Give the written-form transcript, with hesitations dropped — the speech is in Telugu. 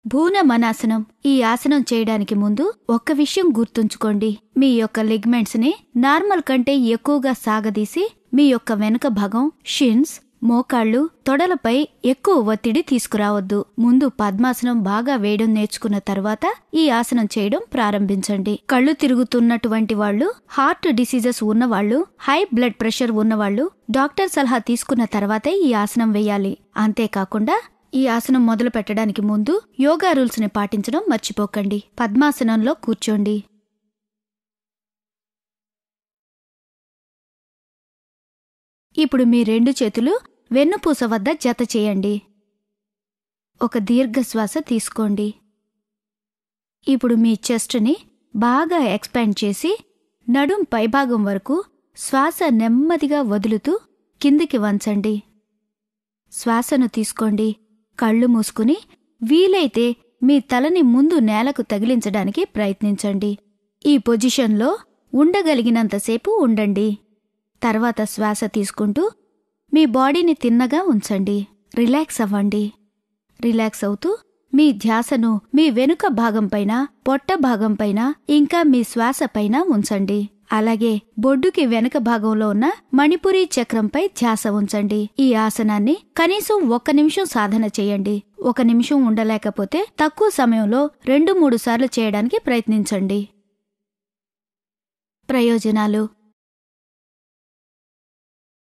భూనమనాసనం. ఈ ఆసనం చేయడానికి ముందు ఒక్క విషయం గుర్తుంచుకోండి. మీ యొక్క లిగ్మెంట్స్ ని నార్మల్ కంటే ఎక్కువగా సాగదీసి మీ యొక్క వెనుక భాగం, షిన్స్, మోకాళ్లు, తొడలపై ఎక్కువ ఒత్తిడి తీసుకురావద్దు. ముందు పద్మాసనం బాగా వేయడం నేర్చుకున్న తర్వాత ఈ ఆసనం చేయడం ప్రారంభించండి. కళ్ళు తిరుగుతున్నటువంటి వాళ్ళు, హార్ట్ డిసీజెస్ ఉన్నవాళ్లు, హై బ్లడ్ ప్రెషర్ ఉన్నవాళ్లు డాక్టర్ సలహా తీసుకున్న తర్వాతే ఈ ఆసనం వేయాలి. అంతేకాకుండా ఈ ఆసనం మొదలు పెట్టడానికి ముందు యోగా రూల్స్ ని పాటించడం మర్చిపోకండి. పద్మాసనంలో కూర్చోండి. ఇప్పుడు మీ 2 చేతులు వెన్నుపూస వద్ద జత చేయండి. ఒక దీర్ఘశ్వాస తీసుకోండి. ఇప్పుడు మీ చెస్ట్ని బాగా ఎక్స్పాండ్ చేసి నడుం పైభాగం వరకు శ్వాస నెమ్మదిగా వదులుతూ కిందికి వంచండి. శ్వాసను తీసుకోండి. కళ్ళు మూసుకుని వీలైతే మీ తలని ముందు నేలకు తగిలించడానికి ప్రయత్నించండి. ఈ పొజిషన్లో ఉండగలిగినంతసేపు ఉండండి. తర్వాత శ్వాస తీసుకుంటూ మీ బాడీని తిన్నగా ఉంచండి. రిలాక్స్ అవ్వండి. రిలాక్స్ అవుతూ మీ ధ్యాసను మీ వెనుక భాగంపైన, పొట్ట భాగంపైన, ఇంకా మీ శ్వాసపైన ఉంచండి. అలాగే బొడ్డుకి వెనుక భాగంలో ఉన్న మణిపురీ చక్రంపై ధ్యాస ఉంచండి. ఈ ఆసనాన్ని కనీసం 1 నిమిషం సాధన చేయండి. 1 నిమిషం ఉండలేకపోతే తక్కువ సమయంలో 2-3 సార్లు చేయడానికి ప్రయత్నించండి. ప్రయోజనాలు: